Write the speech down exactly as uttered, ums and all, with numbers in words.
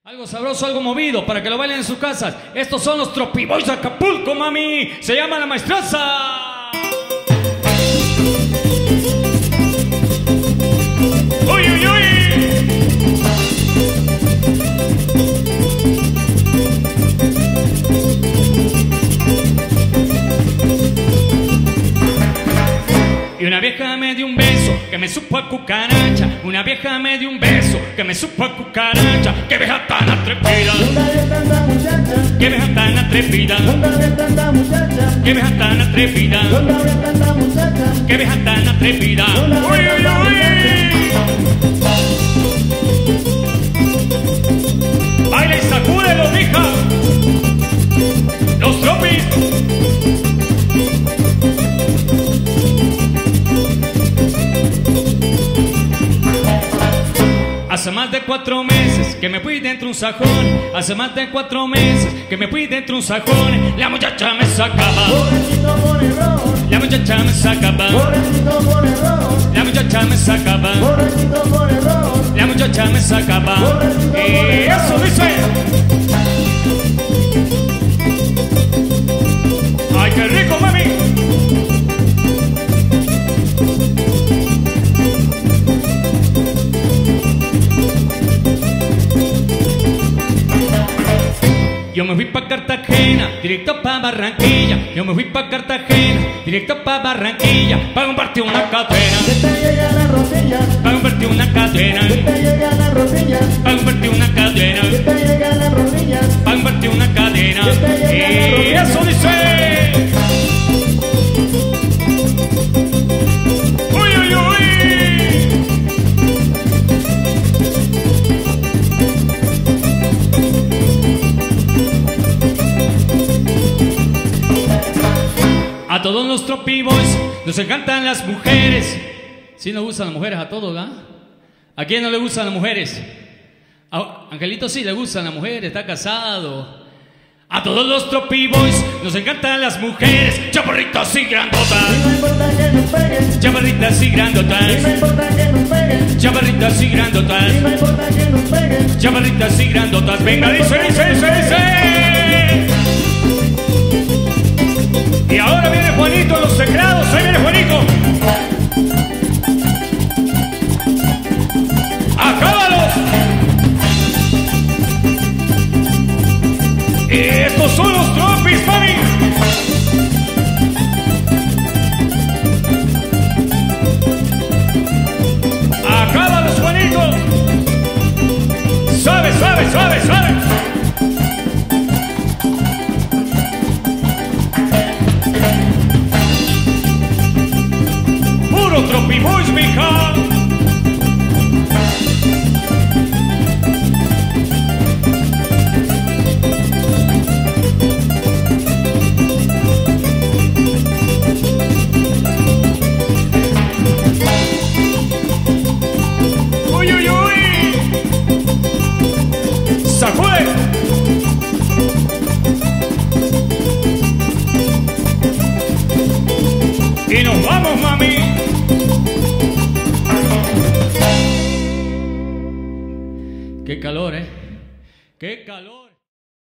Algo sabroso, algo movido, para que lo bailen en sus casas. Estos son los Tropiboys de Acapulco, mami. Se llama La Maestraza. ¡Uy, uy, uy! Y una vieja me dio un beso que me supo a cucaracha. Una vieja me dio un beso que me supo a cucaracha. ¡Qué vieja tan atrevida! ¡Qué vieja tan atrevida! ¡Qué vieja tan atrevida! ¡Qué vieja tan atrevida! ¡Uy, uy, uy! ¡Baila y sacúdelo, mija! ¡Los Tropis! Hace más de cuatro meses que me fui dentro un sajón. Hace más de cuatro meses que me fui dentro un sajón. La muchacha me sacaba. La muchacha me sacaba. La muchacha me sacaba. La muchacha me sacaba. Y eso dice. ¡Ay, qué rico, mami! Yo me fui pa' Cartagena, directo pa' Barranquilla. Yo me fui pa' Cartagena, directo pa' Barranquilla. Pa' comprarte una cadena, que te llega a la rodilla. Pa' comprarte una cadena, que te llega a la rodilla. Pa' comprarte una cadena, que te llega a la rodilla. Pa' comprarte una cadena. que te llega a la Y rodilla. eso dice. Uy, uy, uy. A todos los Tropiboys nos encantan las mujeres. Sí nos gustan las mujeres a todos, ¿ah? ¿A quién no le gustan las mujeres? A Angelito sí le gustan las mujeres, está casado. A todos los Tropiboys nos encantan las mujeres. Chaparritas y grandotas. Y no importa que nos peguen. Chaparritas y Y no grandotas. importa que nos peguen. Chaparritas y grandotas. Y no importa que nos peguen. Chaparritas y grandotas. Venga, dice, dice, dice, dice. Y ahora viene Juanito, los teclados. Ahí viene Juanito. ¡Acábalos! Estos son los Tropis, mami. ¡Acábalos, Juanito! ¡Suave, suave, suave, suave! ¡Puro Tropiboys, mija! ¡Uy, uy, uy! ¡Sacude! ¡Y nos vamos, mami! ¡Qué calor, eh! ¡Qué calor!